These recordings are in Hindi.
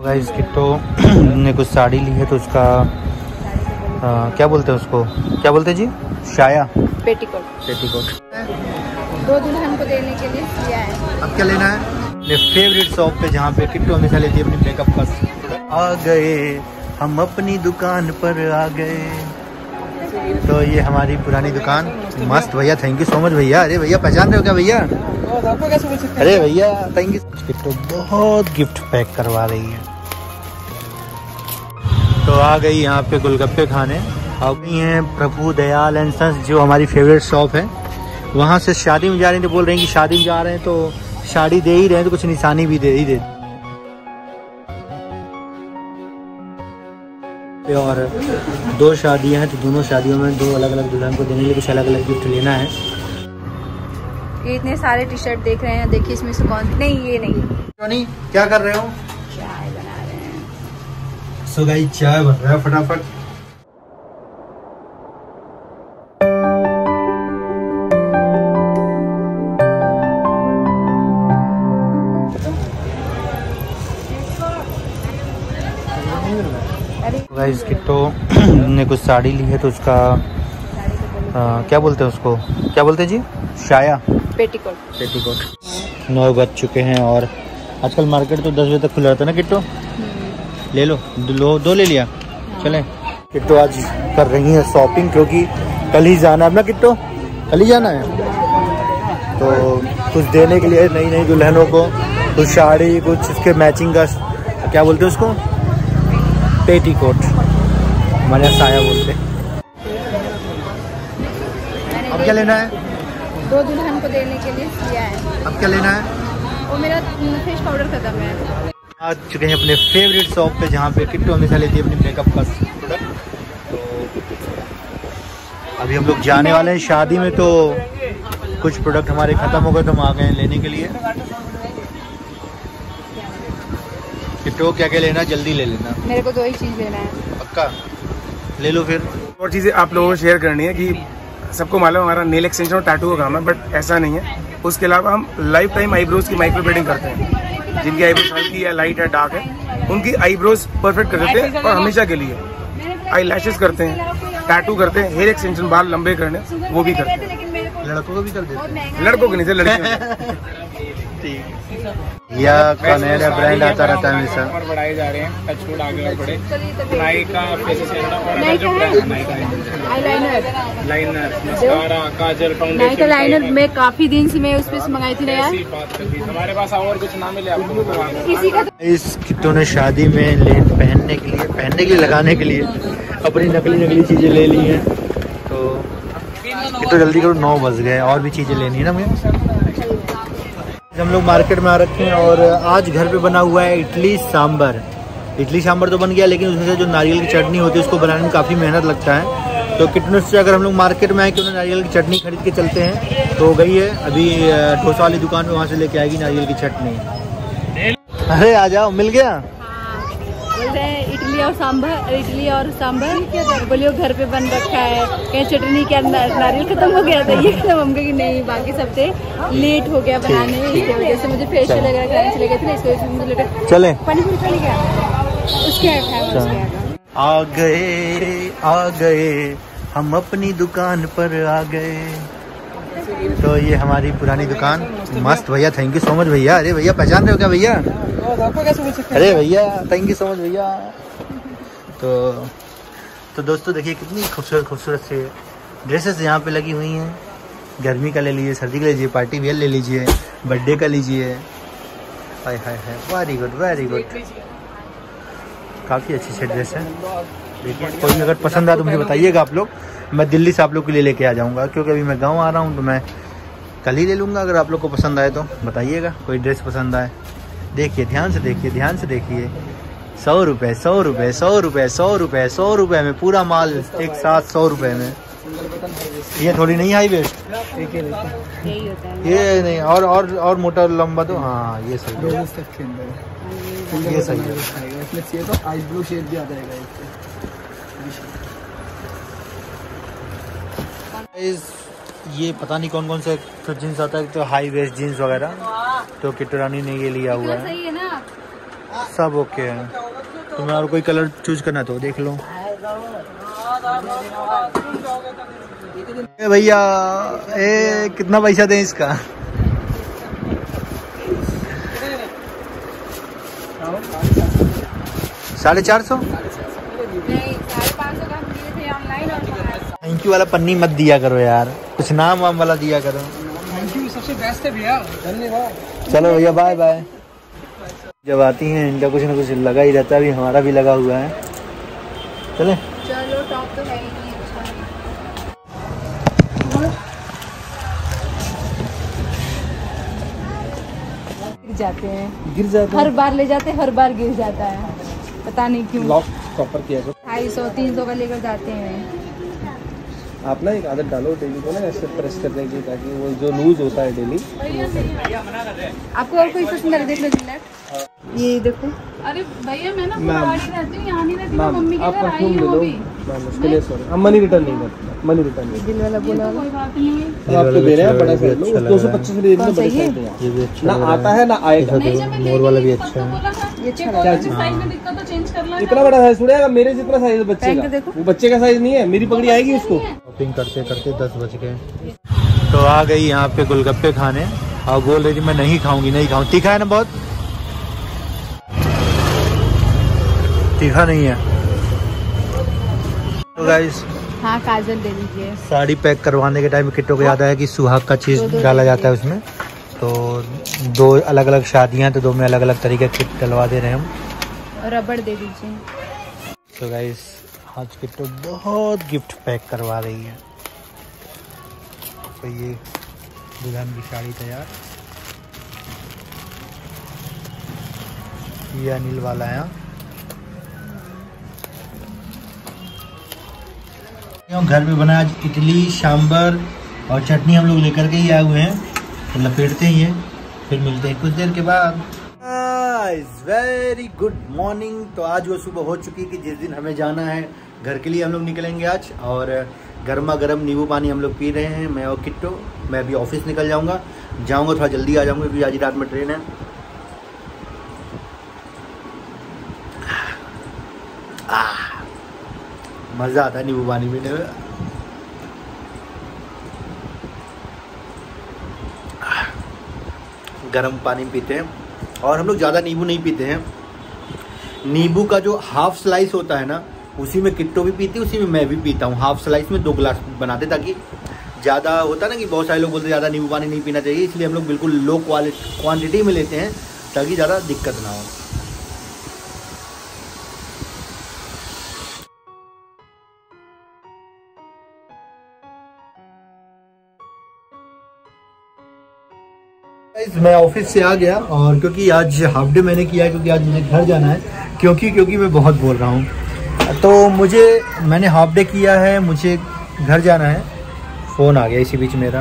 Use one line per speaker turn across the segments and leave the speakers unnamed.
गाइस किट्टो ने कुछ साड़ी ली है तो उसका क्या बोलते हैं उसको, क्या बोलते हैं जी? साया,
पेटीकोट।
पेटीकोट
2 दुल्हन को देने के लिए लिया है।
अब क्या लेना है? मेरे फेवरेट शॉप पे जहाँ पे किट्टो हमेशा लेती है अपनी मेकअप का। आ गए हम अपनी दुकान पर आ गए। तो ये हमारी पुरानी दुकान। मस्त भैया, थैंक यू सो मच भैया। अरे भैया पहचान रहे हो क्या भैया? अरे भैया थैंक यू। किट्टो बहुत गिफ्ट पैक करवा रही है। तो आ गई यहाँ पे गोलगप्पे खाने। आ गई हैं प्रभु दयाल एंड सन्स, जो हमारी फेवरेट शॉप है। वहाँ से शादी में जा रहे हैं तो बोल रहे हैं कि शादी में जा रहे हैं तो साड़ी दे ही रहे हैं तो कुछ निशानी भी दे ही दे। और 2 शादियां हैं तो दोनों शादियों में 2 अलग अलग दुल्हन को देने के लिए कुछ अलग अलग गिफ्ट लेना है।
ये इतने सारे टी शर्ट देख रहे हैं, देखिए इसमें से कौन। नहीं ये नहीं।
टोनी क्या कर रहे हो?
चाय बना रहे हैं।
सो गाइस चाय बन रहा है फटाफट। गाइस किट्टो ने कुछ साड़ी ली है तो उसका क्या बोलते हैं उसको, क्या बोलते हैं जी? साया,
पेटीकोट।
पेटीकोट 9 बज चुके हैं और आजकल मार्केट तो 10 बजे तक खुला रहता है ना किट्टो? ले लो, 2 ले लिया। चलें। किट्टो आज कर रही है शॉपिंग क्योंकि कल ही जाना है ना किट्टो, कल ही जाना है तो कुछ देने के लिए नई नई दुल्हनों को कुछ साड़ी, कुछ इसके मैचिंग का क्या बोलते हैं उसको, पेटीकोट, हमारे यहाँ साया बोलते हैं। अब क्या लेना है?
2 दुल्हन को देने के लिए लिया है। अब
क्या लेना है?
वो मेरा फेस पाउडर खत्म है।
आ चुके हैं अपने फेवरेट शॉप पे जहाँ पे किट्टो हमेशा लेती है अपनी मेकअप का प्रोडक्ट। तो अभी हम लोग जाने वाले हैं शादी में तो कुछ प्रोडक्ट हमारे ख़त्म हो गए तो हम आ गए हैं लेने के लिए। किट्टो क्या क्या लेना? जल्दी ले लेना।
मेरे को 2 ही चीज़ लेना है।
पक्का ले लो फिर।
और चीज़ें आप लोगों को शेयर करनी है कि सबको मालूम हमारा नेल एक्सटेंशन और टैटू का काम है, बट ऐसा नहीं है। उसके अलावा हम लाइफ टाइम आईब्रोज की माइक्रो ब्लेडिंग करते हैं। जिनकी आईब्रोज हल्की या लाइट है, डार्क है, उनकी आईब्रोज परफेक्ट कर देते हैं और हमेशा के लिए। आई लैशेस करते हैं, टैटू करते हैं, हेयर एक्सटेंशन, बाल लंबे करने वो भी करते हैं।
लड़कों को भी कर देते हैं?
लड़कों के नहीं से लड़कियों।
या का नया ब्रांड आता रहता है हमेशा।
और बढ़ाए जा रहे हैं, टचवुड आगे और बढ़े। Nykaa, eyeliner, liner, mascara, kajal, foundation,
liner मैं काफी दिन से मैं उस पे मंगाई थी ना यार।
हमारे पास और कुछ ना मिले आपको
किसी का।
इस किट्टो ने शादी में पहनने के लिए लगाने के लिए अपनी नकली चीजें ले ली हैं। तो किट्टो जल्दी करो, 9 बज गए, और भी चीजें लेनी है ना मुझे। हम लोग मार्केट में आ रखे हैं और आज घर पे बना हुआ है इडली सांभर। इडली सांभर तो बन गया, लेकिन उसमें से जो नारियल की चटनी होती है उसको बनाने में काफ़ी मेहनत लगता है। तो कितने से अगर हम लोग मार्केट में आए कि उन्हें नारियल की चटनी खरीद के चलते हैं तो गई है अभी डोसा वाली दुकान में, वहाँ से लेके आएगी नारियल की चटनी। अरे आ जाओ, मिल गया।
बोल रहे हैं इडली और सांभर बोलियो घर पे बन रखा है, कहीं चटनी के अंदर नारियल खत्म हो गया था, ये खत्म हम कि नहीं, बाकी सबसे लेट हो गया बनाने में, इसकी वजह से मुझे फेशियल वगैरह कराने चले गए थे ना, इसकी वजह से मुझे लेट। चले पानीपुरी चले गया, उसके
आ गए हम अपनी दुकान पर आ गए। तो ये हमारी पुरानी दुकान। मस्त भैया, थैंक यू सो मच भैया। अरे भैया पहचान रहे हो क्या भैया? अरे भैया थैंक यू सो मच भैया। तो दोस्तों देखिए कितनी खूबसूरत से ड्रेसेस यहाँ पे लगी हुई हैं। गर्मी का ले लीजिए, सर्दी का ले लीजिए, पार्टी वेयर ले लीजिए, बर्थडे का लीजिए। Hi hi hi, very good very good. काफ़ी अच्छी ड्रेस है। देखिए कोई अगर पसंद आए तो मुझे बताइएगा आप लोग, मैं दिल्ली से आप लोग के लिए लेके आ जाऊँगा, क्योंकि अभी मैं गाँव आ रहा हूँ तो मैं कल ही ले लूँगा। अगर आप लोग को पसंद आए तो बताइएगा, कोई ड्रेस पसंद आए। देखिए ध्यान से देखिए, 100 रुपये 100 रुपये 100 रुपये 100 रुपये 100 रुपये में पूरा माल एक साथ 100 रुपये में। ये थोड़ी नहीं हाई वेस्ट, ये नहीं, और मोटा लंबा तो हाँ ये सही है, ये सही है।
इसमें तो आईब्रो शेप भी आ जाएगा।
ये पता नहीं कौन से जीन्स आता है, तो हाई वेस्ट जीन्स वगैरह, तो किट्टो रानी ने ये लिया हुआ है। सब ओके है। तुम्हें और कोई कलर चूज करना तो देख लो। भैया कितना पैसा दें इसका? 450। थैंक यू वाला पन्नी मत दिया करो यार, कुछ नाम वाम वाला दिया करो।
थैंक यू, सबसे बेस्ट है भैया, धन्यवाद।
चलो भैया बाय बाय। जब आती हैं इनका कुछ ना कुछ लगा ही रहता है, अभी हमारा भी लगा हुआ है। चले
चलो, टॉप तो है ही नहीं। गिर जाते हैं, हर बार ले जाते हैं, हर बार गिर जाता है, पता नहीं क्यों।
लॉक प्रॉपर किया जो
250-300 का लेकर जाते हैं।
आप ना एक आदत डालो डेली को ना ऐसे प्रेस करने की, ताकि वो जो लूज होता है डेली।
आपको और कोई पसंद है? देख लो जिलेट, ये देखो। अरे भैया मैं ना पहाड़ी रहती हूँ, यहाँ नहीं रहती, मैं मम्मी के घर आई हूँ अभी।
उसके लिए सॉरी, हम मनी रिटर्न नहीं करते, मनी रिटर्न नहीं।
दिल वाला बोला
कोई बात नहीं है, आपको दे रहे हैं बड़ा साइज लो, 225 दे देंगे बड़े साइज में।
ये भी अच्छा
ना आता है ना आएगा।
मोर वाला भी अच्छा है।
ये अच्छा
क्या चीज साइज में दिक्कत तो चेंज कर लो। इतना बड़ा साइज थोड़ा, मेरे जितना साइज है बच्चे का, वो बच्चे का साइज नहीं है, मेरी पगड़ी आएगी उसको।
शॉपिंग करते करते 10 बज गए। तो आ गई यहाँ पे गोलगप्पे खाने और बोल रही थी मैं नहीं खाऊंगी, नहीं खाऊंगी। तीखा है ना बहुत? तीखा नहीं है। तो गाइस
हाँ, काजल दे दीजिए।
साड़ी पैक करवाने के टाइम किट्टो को याद आया कि सुहाग का चीज़ डाला जाता है उसमें। तो 2 अलग अलग शादियाँ, तो 2 में अलग अलग तरीके के किट डलवा दे रहे हैं हम।
रबड़ दे दीजिए।
तो गाइस आज किट्टो बहुत गिफ्ट पैक करवा रही है। तो ये दुल्हन की साड़ी तैयार, ये अनिल वाला है। घर में बना आज इडली सांभर और चटनी हम लोग लेकर के ही आए हुए हैं। तो लपेटते ही हैं, फिर मिलते हैं कुछ देर के बाद। Very good morning. तो आज वो सुबह हो चुकी कि जिस दिन हमें जाना है घर के लिए हम लोग निकलेंगे आज, और गर्मा गर्म नींबू पानी हम लोग पी रहे हैं, मैं और किट्टो। मैं अभी ऑफिस निकल जाऊंगा थोड़ा जल्दी आ जाऊंगा क्योंकि आज रात में ट्रेन है। मज़ा आता है नींबू पानी पीने में। गर्म पानी पीते हैं और हम लोग ज़्यादा नींबू नहीं पीते हैं। नींबू का जो हाफ स्लाइस होता है ना, उसी में किट्टो भी पीती है, उसी में मैं भी पीता हूँ। हाफ स्लाइस में 2 गिलास बनाते, ताकि ज़्यादा होता है ना कि बहुत सारे लोग बोलते हैं ज़्यादा नींबू पानी नहीं पीना चाहिए, इसलिए हम लोग बिल्कुल लो क्वांटिटी में लेते हैं ताकि ज़्यादा दिक्कत ना हो। मैं ऑफिस से आ गया, और क्योंकि आज हाफ डे मैंने किया है, क्योंकि आज मुझे घर जाना है, क्योंकि मैं बहुत बोल रहा हूँ। तो मैंने हाफ डे किया है, मुझे घर जाना है। फ़ोन आ गया इसी बीच मेरा,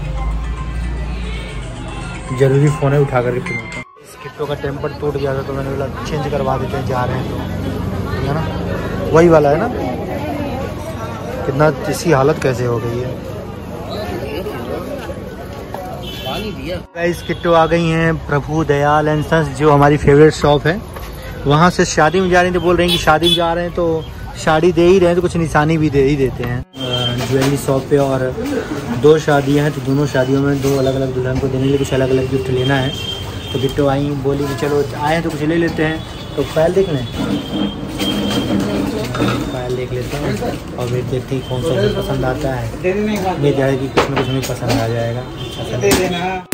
ज़रूरी फ़ोन है, उठा करके फिर इस किट्टो का टेम्पर टूट गया था, तो मैंने बोला चेंज करवा देते हैं, जा रहे हैं तो, है ना, वही वाला है ना। कितना इसकी हालत कैसे हो गई है। गाइस किट्टो आ गई हैं प्रभु दयाल एंड सन्स, जो हमारी फेवरेट शॉप है। वहाँ से शादी में जा रही हैं, तो बोल रहे हैं कि शादी में जा रहे हैं तो साड़ी दे ही रहे हैं, तो कुछ निशानी भी दे ही देते हैं ज्वेलरी शॉप पे। और 2 शादियाँ हैं, तो दोनों शादियों में 2 अलग अलग दुल्हन को देने के लिए कुछ अलग अलग गिफ्ट लेना है। तो किट्टो आई, बोली कि चलो आए हैं तो कुछ ले लेते हैं। तो फाइल देख लें, फाइल देख लेते हैं और फिर देखते हैं कौन सा हमें पसंद आता है। ये जाएगी कुछ ना कुछ हमें पसंद आ जाएगा, अच्छा दे देना।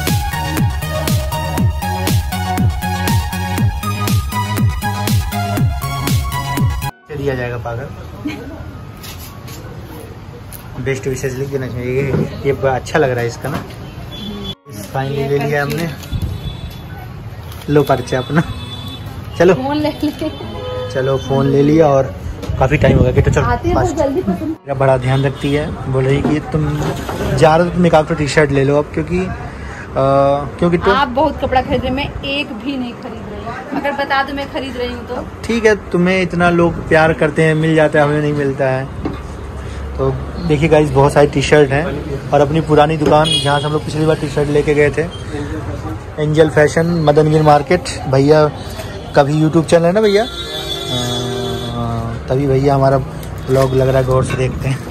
दिया जाएगा पागल। बेस्ट विशेष लिख देना चाहिए। ये अच्छा लग रहा है इसका ना। फाइनली ले लिया हमने, लो पर्चा अपना। चलो
फोन ले ले।
चलो फ़ोन ले लिया, और काफ़ी टाइम हो गया कि तो चलो मेरा बड़ा ध्यान रखती है। बोल रही कि तुम जा रहे हो, तुम एक आउट टी शर्ट ले लो अब, क्योंकि तो
आप बहुत कपड़ा खरीद रहे, मैं एक भी नहीं खरीद रही। अगर बता दो मैं खरीद रही हूँ तो
ठीक है, तुम्हें इतना लोग प्यार करते हैं, मिल जाता है, हमें नहीं मिलता है। तो देखिए गाइस, बहुत सारी टी शर्ट हैं, और अपनी पुरानी दुकान जहाँ से हम लोग पिछली बार टी शर्ट लेके गए थे, एंजल फैशन, मदनगिर मार्केट। भैया कभी यूट्यूब चैनल है ना भैया, तभी भैया हमारा ब्लॉग लग रहा है गौर से देखते हैं।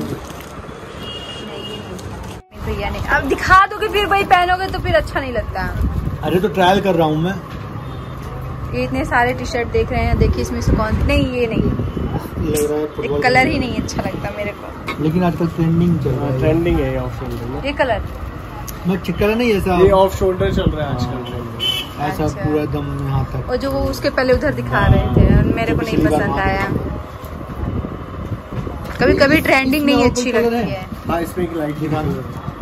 भैया ने अब दिखा दोगे फिर भाई पहनोगे तो फिर अच्छा नहीं लगता।
अरे तो ट्रायल कर रहा हूँ मैं।
ये इतने सारे टी शर्ट देख रहे हैं, देखिए इसमें से कौन, नहीं ये नहीं
लग रहा है
ये कलर ही नहीं अच्छा लगता मेरे को,
लेकिन आजकल ट्रेंडिंग चल रहा है।
ट्रेंडिंग है ऑफ शोल्डर,
ये कलर
मैं चिकन नहीं ऐसा,
ये ऑफ शोल्डर चल रहा है आजकल,
ऐसा
अच्छा।
पूरा एकदम यहाँ तक।
और जो वो उसके पहले उधर दिखा रहे थे मेरे को नहीं पसंद आया। कभी कभी ट्रेंडिंग नहीं अच्छी लगती है।
हाँ इसमें एक लाइट दिखा दो,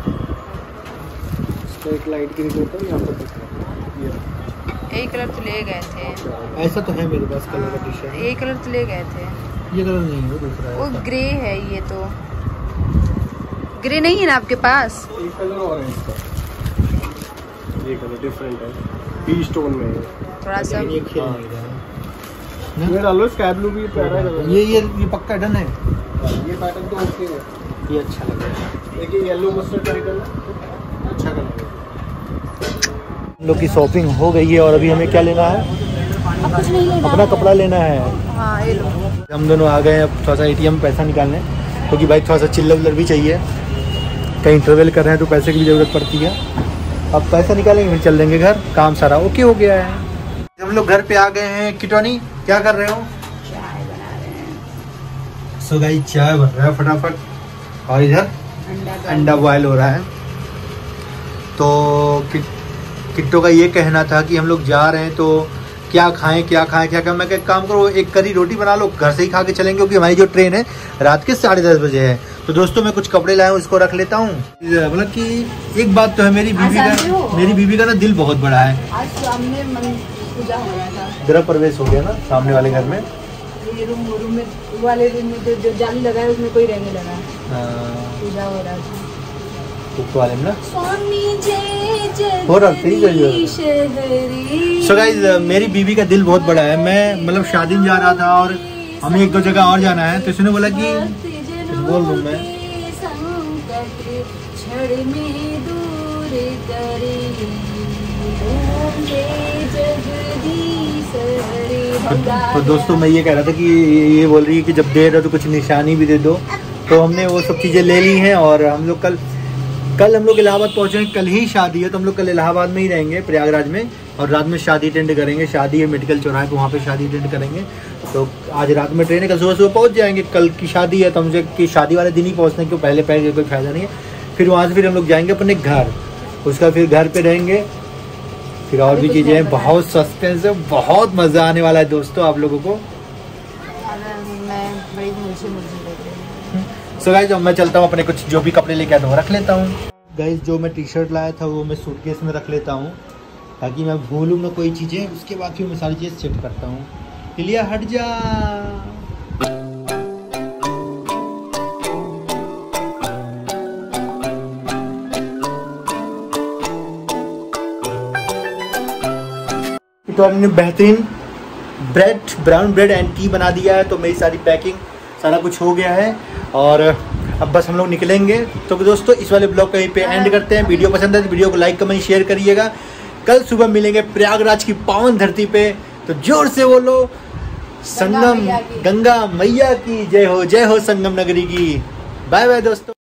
एक लाइट की रिपोर्ट है यहाँ पर दिख रहा है।
एक कलर तो ले गए थे,
ऐसा तो है मेरे पास कलर का टी शर्ट।
एक कलर तो ले गए थे,
ये कलर नहीं है, वो दूसरा है।
वो ग्रे है, ये तो ग्रे नहीं है ना आपके पास?
एक कलर और है इसका, ये कलर डिफरेंट है, बी स्टोन में है
थोड़ा सा।
ये खेल नहीं रहा है।
ये डालो स्काई ब्लू भी प्यारा है,
ये पक्का डन है।
ये पैटर्न तो ओके है,
ये अच्छा लग रहा है।
देखिए येलो मस्टर्ड पैटर्न अच्छा कलर है।
हम लोग की शॉपिंग हो गई है और अभी हमें क्या लेना है?
अब कुछ नहीं लेना,
अपना कपड़ा लेना है।
हाँ ये लो।
हम दोनों आ गए हैं अब थोड़ा सा ATM पैसा निकालने, क्योंकि भाई थोड़ा सा चिल्लर विल्लर भी चाहिए, कहीं ट्रेवल कर रहे हैं तो पैसे की भी ज़रूरत पड़ती है। अब पैसा निकालेंगे फिर चल देंगे घर, काम सारा ओके हो गया है। हम लोग घर पे आ गए हैं। किटवानी क्या कर रहे हो?
चाय बना रहे हैं।
सो गाइस चाय बन रहा है फटाफट, और इधर अंडा बॉयल हो रहा है। तो किट्टो का ये कहना था कि हम लोग जा रहे हैं तो क्या खाएं क्या खाएं क्या खाएं। मैं एक काम करो, एक करी रोटी बना लो, घर से ही खा के चलेंगे, क्योंकि हमारी जो ट्रेन है रात के 10:30 बजे है। तो दोस्तों मैं कुछ कपड़े लाया हूँ, उसको रख लेता हूँ। मतलब कि एक बात तो है, मेरी बीवी का ना दिल बहुत बड़ा है।
आज सामने पूजा हो रहा था,
गृह प्रवेश हो गया ना सामने वाले घर में।
ये रूम में वाले रूम में जो जाली लगा है उसमें कोई रहने लगा, पूजा हो रहा था
वाले में ना
हो
रहा। सो गाइस मेरी बीवी का दिल बहुत बड़ा है। मैं मतलब शादी में जा रहा था और हमें एक दो जगह और जाना है, तो इसने बोला कि बोल दूं मैं तो दोस्तों मैं ये कह रहा था कि ये बोल रही है कि जब दे रहे हो तो कुछ निशानी भी दे दो। तो हमने वो सब चीज़ें ले ली हैं और हम लोग कल हम लोग इलाहाबाद पहुँचेंगे। कल ही शादी है तो हम लोग कल इलाहाबाद में ही रहेंगे, प्रयागराज में, और रात में शादी अटेंड करेंगे। शादी है मेडिकल चौराहे को, वहाँ पे शादी अटेंड करेंगे। तो आज रात में ट्रेन है, कल सुबह पहुँच जाएंगे। कल की शादी है तो हमसे कि शादी वाले दिन ही पहुँचने के पहले कोई फायदा नहीं है। फिर वहाँ से फिर हम लोग जाएंगे अपने घर, उसका फिर घर पे रहेंगे, फिर और भी चीज़ें हैं। बहुत सस्पेंस है, बहुत मज़ा आने वाला है दोस्तों आप लोगों को। सो गाइस मैं चलता हूँ, अपने कुछ जो भी कपड़े लेके आया था वो रख लेता हूँ। गाइस जो मैं टी-शर्ट लाया था वो मैं सूटकेस में रख लेता हूँ, ताकि मैं भूलूँ ना कोई चीज़ें। उसके बाद फिर मैं सारी चीज़ सेट करता हूँ। लिया हट जा। तो हमने बेहतरीन ब्राउन ब्रेड एंड टी बना दिया है। तो मेरी सारी पैकिंग सारा कुछ हो गया है और अब बस हम लोग निकलेंगे। तो दोस्तों इस वाले ब्लॉग को यहीं पे एंड करते हैं। वीडियो पसंद है तो वीडियो को लाइक कमेंट शेयर करिएगा। कल सुबह मिलेंगे प्रयागराज की पावन धरती पे, तो जोर से बोलो संगम गंगा मैया की जय हो संगम नगरी की। बाय बाय दोस्तों।